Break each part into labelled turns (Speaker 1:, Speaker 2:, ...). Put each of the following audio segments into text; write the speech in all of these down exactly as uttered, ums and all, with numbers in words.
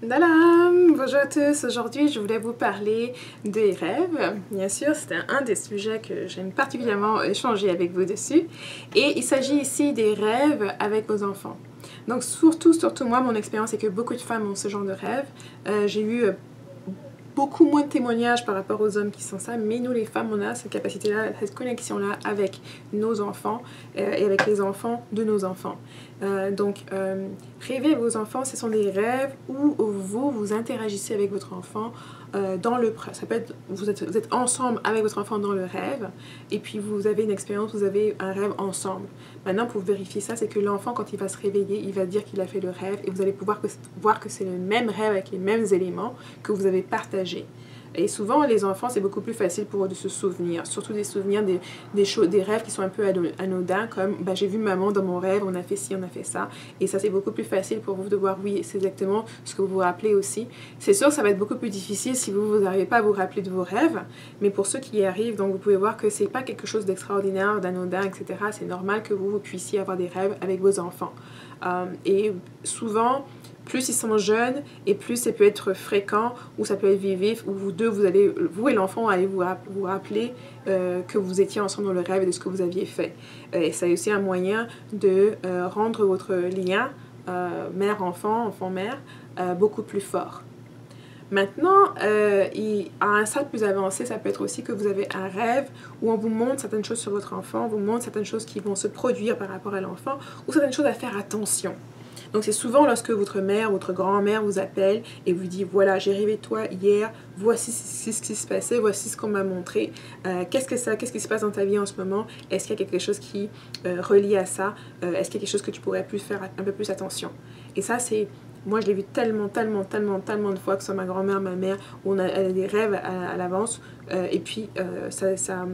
Speaker 1: Dalam! Bonjour à tous, aujourd'hui je voulais vous parler des rêves. Bien sûr, c'est un, un des sujets que j'aime particulièrement échanger avec vous dessus. Et il s'agit ici des rêves avec vos enfants. Donc surtout, surtout moi, mon expérience est que beaucoup de femmes ont ce genre de rêves. Euh, J'ai eu beaucoup moins de témoignages par rapport aux hommes qui sont ça, mais nous les femmes, on a cette capacité-là, cette connexion-là avec nos enfants euh, et avec les enfants de nos enfants. Euh, donc, euh, rêver vos enfants, ce sont des rêves où vous, vous interagissez avec votre enfant euh, dans le... Ça peut être, vous êtes, vous êtes ensemble avec votre enfant dans le rêve, et puis vous avez une expérience, vous avez un rêve ensemble. Maintenant, pour vérifier ça, c'est que l'enfant, quand il va se réveiller, il va dire qu'il a fait le rêve, et vous allez pouvoir que, voir que c'est le même rêve avec les mêmes éléments que vous avez partagés. Et souvent, les enfants, c'est beaucoup plus facile pour eux de se souvenir, surtout des souvenirs, des, des, choses, des rêves qui sont un peu anodins, comme bah, j'ai vu maman dans mon rêve, on a fait ci, on a fait ça. Et ça, c'est beaucoup plus facile pour vous de voir, oui, c'est exactement ce que vous vous rappelez aussi. C'est sûr que ça va être beaucoup plus difficile si vous n'arrivez pas à vous rappeler de vos rêves, mais pour ceux qui y arrivent, donc vous pouvez voir que c'est pas quelque chose d'extraordinaire, d'anodin, et cetera. C'est normal que vous, vous puissiez avoir des rêves avec vos enfants. Euh, et souvent, plus ils sont jeunes et plus ça peut être fréquent ou ça peut être vif où vous deux, vous, allez, vous et l'enfant allez vous, vous rappeler euh, que vous étiez ensemble dans le rêve et de ce que vous aviez fait. Euh, et c'est aussi un moyen de euh, rendre votre lien euh, mère-enfant, enfant-mère euh, beaucoup plus fort. Maintenant, euh, il, à un stade plus avancé, ça peut être aussi que vous avez un rêve où on vous montre certaines choses sur votre enfant, on vous montre certaines choses qui vont se produire par rapport à l'enfant ou certaines choses à faire attention. Donc c'est souvent lorsque votre mère, votre grand-mère vous appelle et vous dit voilà, j'ai rêvé de toi hier, voici ce qui se passait, voici ce qu'on m'a montré, euh, qu'est-ce que ça, qu'est-ce qui se passe dans ta vie en ce moment, est-ce qu'il y a quelque chose qui euh, relie à ça, euh, est-ce qu'il y a quelque chose que tu pourrais plus faire un peu plus attention. Et ça c'est, moi je l'ai vu tellement, tellement, tellement, tellement de fois, que ce soit ma grand-mère, ma mère, où on a, elle a des rêves à, à l'avance euh, et puis euh, ça... ça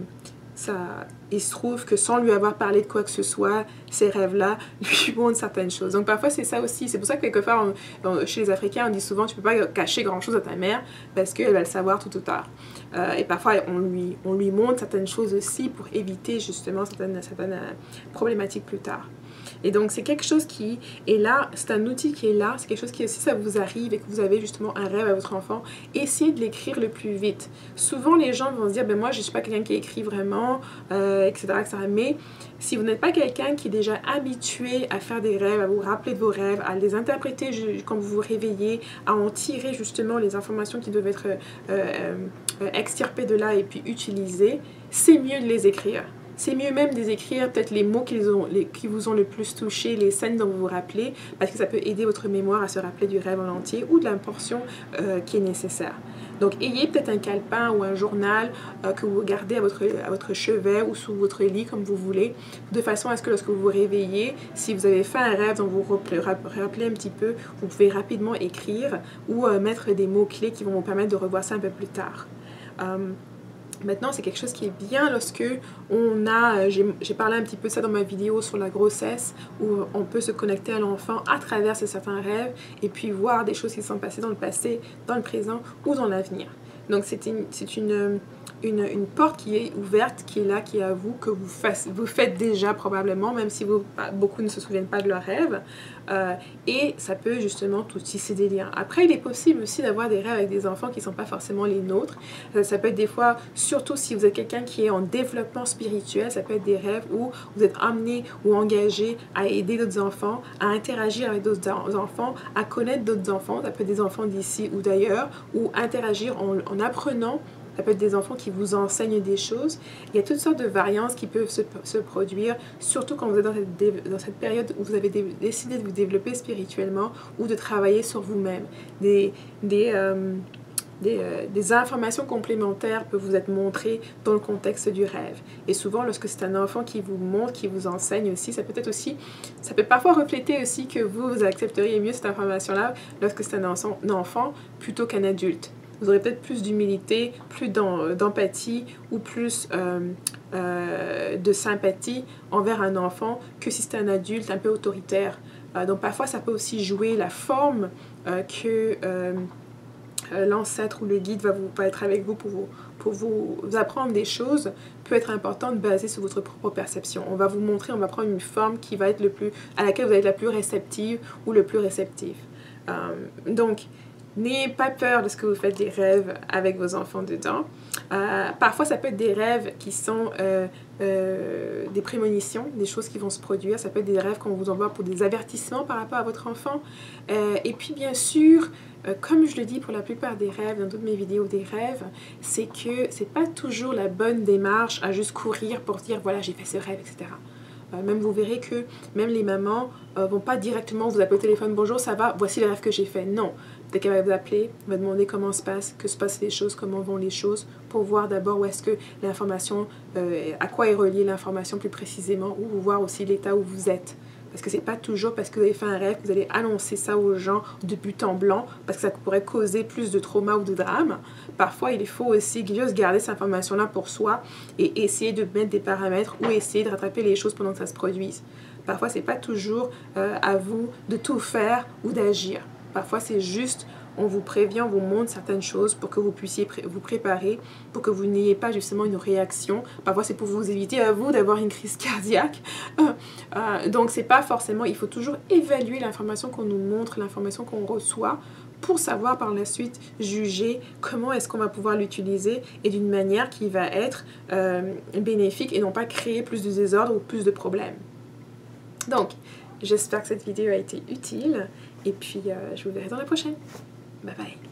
Speaker 1: Ça, il se trouve que sans lui avoir parlé de quoi que ce soit, ces rêves-là lui montrent certaines choses. Donc parfois c'est ça aussi, c'est pour ça que quelquefois on, on, chez les Africains on dit souvent tu peux pas cacher grand-chose à ta mère parce qu'elle va le savoir tout ou tard. Euh, et parfois on lui, on lui montre certaines choses aussi pour éviter justement certaines, certaines euh, problématiques plus tard. Et donc c'est quelque chose qui est là, c'est un outil qui est là, c'est quelque chose qui, si ça vous arrive et que vous avez justement un rêve à votre enfant, essayez de l'écrire le plus vite. Souvent les gens vont se dire, ben moi je ne suis pas quelqu'un qui écrit vraiment, euh, et cetera, et cetera. Mais si vous n'êtes pas quelqu'un qui est déjà habitué à faire des rêves, à vous rappeler de vos rêves, à les interpréter quand vous vous réveillez, à en tirer justement les informations qui doivent être euh, euh, extirpées de là et puis utilisées, c'est mieux de les écrire. C'est mieux même de les écrire, peut-être les mots qui, ont, les, qui vous ont le plus touché, les scènes dont vous vous rappelez, parce que ça peut aider votre mémoire à se rappeler du rêve en entier ou de la portion euh, qui est nécessaire. Donc, ayez peut-être un calepin ou un journal euh, que vous gardez à votre, à votre chevet ou sous votre lit, comme vous voulez, de façon à ce que lorsque vous vous réveillez, si vous avez fait un rêve dont vous vous rappelez un petit peu, vous pouvez rapidement écrire ou euh, mettre des mots-clés qui vont vous permettre de revoir ça un peu plus tard. Euh, Maintenant, c'est quelque chose qui est bien lorsque on a, j'ai parlé un petit peu de ça dans ma vidéo sur la grossesse, où on peut se connecter à l'enfant à travers certains rêves et puis voir des choses qui sont passées dans le passé, dans le présent ou dans l'avenir. Donc c'est une, c'est une, une, une porte qui est ouverte, qui est là, qui est à vous, que vous, fasse, vous faites déjà probablement, même si vous, beaucoup ne se souviennent pas de leurs rêves. Euh, et ça peut justement tout tisser des liens. Après, il est possible aussi d'avoir des rêves avec des enfants qui ne sont pas forcément les nôtres. Euh, ça peut être des fois, surtout si vous êtes quelqu'un qui est en développement spirituel, ça peut être des rêves où vous êtes amené ou engagé à aider d'autres enfants, à interagir avec d'autres enfants, à connaître d'autres enfants. Ça peut être des enfants d'ici ou d'ailleurs, ou interagir en, en apprenant. Ça peut être des enfants qui vous enseignent des choses. Il y a toutes sortes de variances qui peuvent se, se produire, surtout quand vous êtes dans cette, dans cette période où vous avez décidé de vous développer spirituellement ou de travailler sur vous-même. Des, des, euh, des, euh, des informations complémentaires peuvent vous être montrées dans le contexte du rêve. Et souvent, lorsque c'est un enfant qui vous montre, qui vous enseigne aussi, ça peut être aussi, ça peut parfois refléter aussi que vous, vous accepteriez mieux cette information-là lorsque c'est un, un enfant plutôt qu'un adulte. Vous aurez peut-être plus d'humilité, plus d'empathie ou plus euh, euh, de sympathie envers un enfant que si c'est un adulte un peu autoritaire. Euh, donc parfois ça peut aussi jouer la forme euh, que euh, l'ancêtre ou le guide va, vous, va être avec vous pour vous, pour vous apprendre des choses, peut être importante basée sur votre propre perception. On va vous montrer, on va prendre une forme qui va être le plus, à laquelle vous allez être la plus réceptive ou le plus réceptif. Euh, donc, n'ayez pas peur de ce que vous faites des rêves avec vos enfants dedans. Euh, parfois, ça peut être des rêves qui sont euh, euh, des prémonitions, des choses qui vont se produire. Ça peut être des rêves qu'on vous envoie pour des avertissements par rapport à votre enfant. Euh, et puis, bien sûr, euh, comme je le dis pour la plupart des rêves, dans toutes mes vidéos des rêves, c'est que c'est pas toujours la bonne démarche à juste courir pour dire « voilà, j'ai fait ce rêve », et cetera. Euh, même vous verrez que même les mamans ne euh, vont pas directement vous appeler au téléphone « bonjour, ça va, voici le rêve que j'ai fait ». Non, dès qu'elle va vous appeler, va demander comment se passe, que se passent les choses, comment vont les choses, pour voir d'abord où est-ce que l'information, euh, à quoi est reliée l'information plus précisément, ou voir aussi l'état où vous êtes. Parce que c'est pas toujours parce que vous avez fait un rêve que vous allez annoncer ça aux gens de but en blanc, parce que ça pourrait causer plus de trauma ou de drame. Parfois, il faut aussi juste garder cette information-là pour soi et essayer de mettre des paramètres ou essayer de rattraper les choses pendant que ça se produise. Parfois, c'est pas toujours euh, à vous de tout faire ou d'agir. Parfois, c'est juste, on vous prévient, on vous montre certaines choses pour que vous puissiez pré vous préparer, pour que vous n'ayez pas justement une réaction. Parfois, c'est pour vous éviter à vous d'avoir une crise cardiaque. Euh, euh, donc, c'est pas forcément, il faut toujours évaluer l'information qu'on nous montre, l'information qu'on reçoit, pour savoir par la suite juger comment est-ce qu'on va pouvoir l'utiliser et d'une manière qui va être euh, bénéfique et non pas créer plus de désordre ou plus de problèmes. Donc, j'espère que cette vidéo a été utile et puis euh, je vous verrai dans la prochaine. Bye bye.